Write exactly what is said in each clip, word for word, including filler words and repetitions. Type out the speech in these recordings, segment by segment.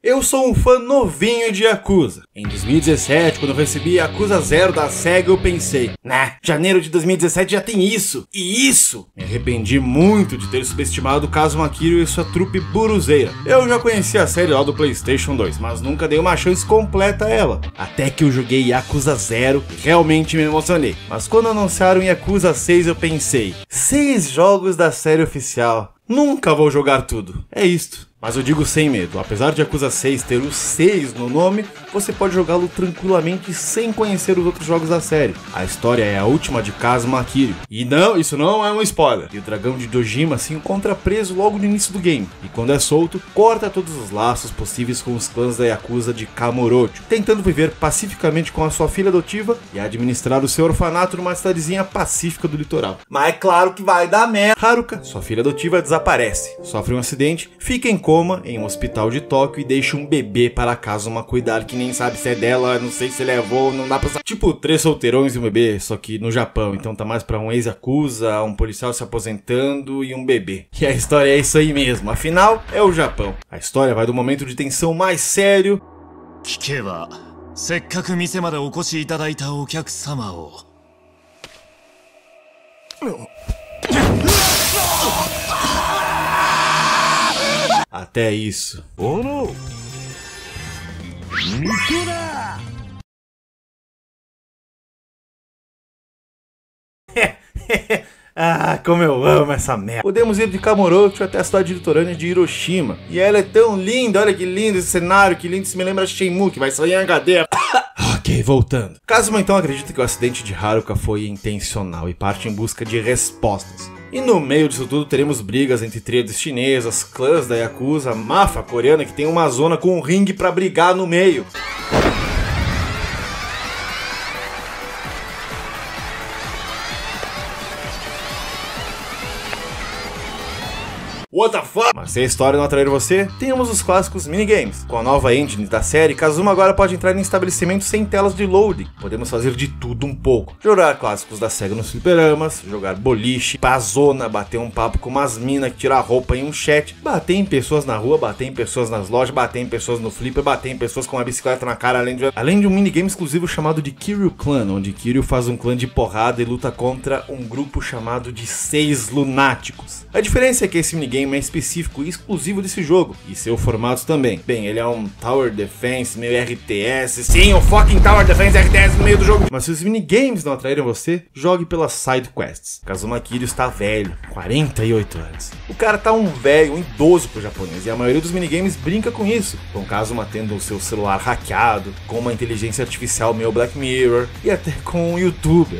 Eu sou um fã novinho de Yakuza. Em dois mil e dezessete, quando eu recebi Yakuza Zero da SEGA, eu pensei, nah, janeiro de dois mil e dezessete já tem isso, e isso! Me arrependi muito de ter subestimado Kazuma Kiryu e sua trupe buruzeira. Eu já conhecia a série lá do PlayStation dois, mas nunca dei uma chance completa a ela. Até que eu joguei Yakuza Zero e realmente me emocionei. Mas quando anunciaram Yakuza seis, eu pensei, seis jogos da série oficial, nunca vou jogar tudo. É isto. Mas eu digo sem medo, apesar de Yakuza seis ter o seis no nome, você pode jogá-lo tranquilamente sem conhecer os outros jogos da série. A história é a última de Kazuma Kiryu. E não, isso não é um spoiler. E o dragão de Dojima se encontra preso logo no início do game. E quando é solto, corta todos os laços possíveis com os clãs da Yakuza de Kamurocho, tentando viver pacificamente com a sua filha adotiva e administrar o seu orfanato numa cidadezinha pacífica do litoral. Mas é claro que vai dar merda. Haruka, sua filha adotiva, desaparece, sofre um acidente, fica em coma em um hospital de Tóquio e deixa um bebê para Kazuma cuidar, que nem sabe se é dela, não sei se ele é avô, não dá pra saber. Tipo, três solteirões e um bebê, só que no Japão, então tá mais pra um ex-yakuza, um policial se aposentando e um bebê. E a história é isso aí mesmo, afinal, é o Japão. A história vai do momento de tensão mais sério. Até isso. Oh, não. Ah, como eu amo essa merda. Podemos ir de Kamurocho até a cidade litorânea de Hiroshima. E ela é tão linda, olha que lindo esse cenário, que lindo, isso me lembra Shenmue, que vai sair em H D. Ok, voltando. Kazuma então acredita que o acidente de Haruka foi intencional e parte em busca de respostas. E no meio disso tudo teremos brigas entre tríades chinesas, clãs da Yakuza, a máfia coreana que tem uma zona com um ringue pra brigar no meio. What the fuck? Mas se a história não atrair você, temos os clássicos minigames. Com a nova engine da série, Kazuma agora pode entrar em estabelecimentos sem telas de loading. Podemos fazer de tudo um pouco. Jogar clássicos da SEGA nos fliperamas, jogar boliche, pazona, bater um papo com umas minas que tiram a roupa em um chat, bater em pessoas na rua, bater em pessoas nas lojas, bater em pessoas no flipper, bater em pessoas com uma bicicleta na cara, além de, além de um minigame exclusivo chamado de Kiryu Clan, onde Kiryu faz um clã de porrada e luta contra um grupo chamado de Seis Lunáticos. A diferença é que esse minigame é específico e exclusivo desse jogo, e seu formato também. Bem, ele é um Tower Defense, meio R T S, sim, um fucking Tower Defense R T S no meio do jogo. Mas se os minigames não atraíram você, jogue pelas side quests. Kazuma Kiryu está velho, quarenta e oito anos. O cara tá um velho, um idoso pro japonês, e a maioria dos minigames brinca com isso, com Kazuma tendo o seu celular hackeado, com uma inteligência artificial meio Black Mirror, e até com um youtuber.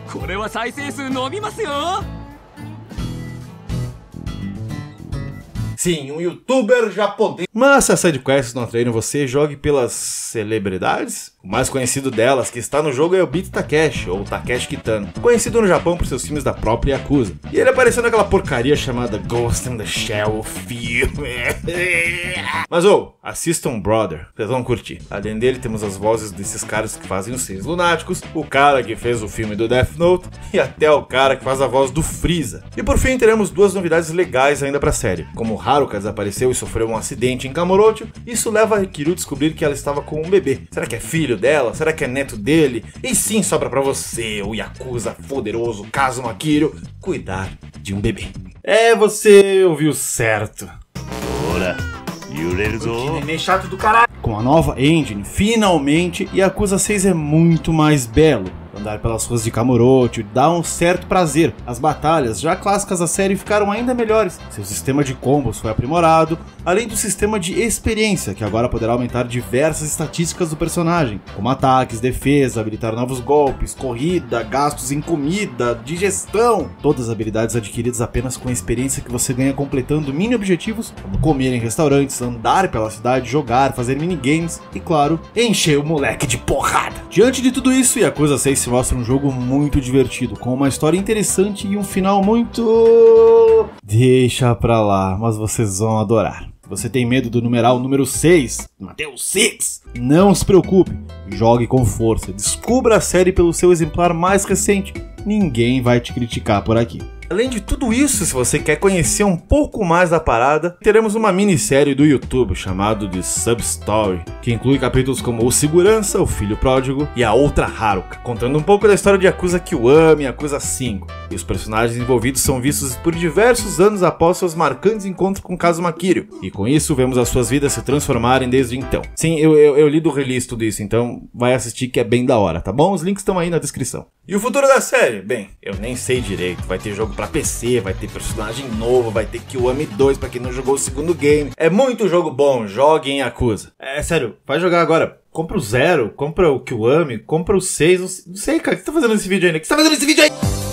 Sim, um youtuber japonês. Mas se as sidequests não atraíram você, jogue pelas celebridades. O mais conhecido delas que está no jogo é o Beat Takeshi, ou Takeshi Kitano, conhecido no Japão por seus filmes da própria Yakuza. E ele apareceu naquela porcaria chamada Ghost in the Shell filme. Mas ou, oh, assistam Brother, vocês vão curtir. Além dele temos as vozes desses caras que fazem os Seis Lunáticos, o cara que fez o filme do Death Note e até o cara que faz a voz do Freeza. E por fim teremos duas novidades legais ainda pra série, como Haruka desapareceu e sofreu um acidente em Kamurocho, isso leva a Kiryu a descobrir que ela estava com um bebê. Será que é filho dela? Será que é neto dele? E sim, sobra pra você, o Yakuza poderoso Kazuma Kiryu, cuidar de um bebê. É, você ouviu certo. Ora, que neném chato do caralho. Com a nova engine, finalmente, Yakuza seis é muito mais belo. Andar pelas ruas de Kamurocho dá um certo prazer. As batalhas, já clássicas da série, ficaram ainda melhores. Seu sistema de combos foi aprimorado, além do sistema de experiência, que agora poderá aumentar diversas estatísticas do personagem, como ataques, defesa, habilitar novos golpes, corrida, gastos em comida, digestão. Todas as habilidades adquiridas apenas com a experiência que você ganha completando mini objetivos, como comer em restaurantes, andar pela cidade, jogar, fazer minigames e, claro, encher o moleque de porrada. Diante de tudo isso, Yakuza seis se mostra um jogo muito divertido, com uma história interessante e um final muito... Deixa pra lá, mas vocês vão adorar. Se você tem medo do numeral número seis, Mateus seis, não se preocupe, jogue com força, descubra a série pelo seu exemplar mais recente, ninguém vai te criticar por aqui. Além de tudo isso, se você quer conhecer um pouco mais da parada, teremos uma minissérie do YouTube chamado de Sub-Story, que inclui capítulos como O Segurança, O Filho Pródigo e A Outra Haruka, contando um pouco da história de Yakuza Kiwami e Yakuza cinco. E os personagens envolvidos são vistos por diversos anos após seus marcantes encontros com Kazuma Kiryu, e com isso vemos as suas vidas se transformarem desde então. Sim, eu, eu, eu li do release tudo isso, então vai assistir que é bem da hora, tá bom? Os links estão aí na descrição. E o futuro da série? Bem, eu nem sei direito. Vai ter jogo pra P C, vai ter personagem novo, vai ter Kiwami dois pra quem não jogou o segundo game. É muito jogo bom, joguem Yakuza. É sério, vai jogar agora. Compra o Zero, compra o Kiwami, compra o seis, não sei, cara, o que você tá fazendo nesse vídeo ainda? O que você tá fazendo nesse vídeo aí?